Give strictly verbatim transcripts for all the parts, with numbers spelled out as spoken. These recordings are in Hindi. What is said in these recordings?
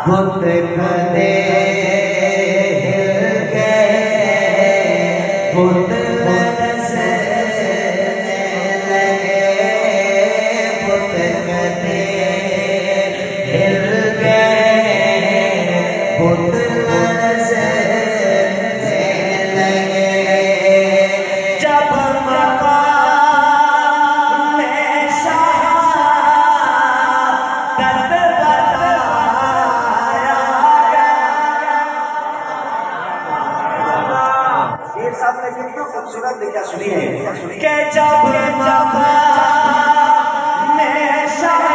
बुत कदे हिल गए, बुत बरसने लगे, बुत कदे हिल गए, बुत बरसने लगे। जब मकाम में शाह दर्द बताया गया। शेर साहब ने कितना खूबसूरत लिखा, सुनिए कि जब मकाम में शाह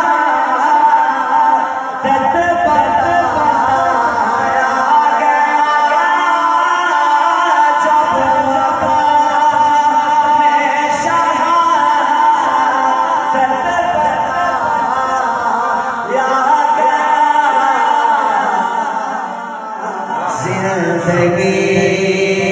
दर्द बताया गया, जब मकाम में शाह दर्द बताया गया। जिंदगी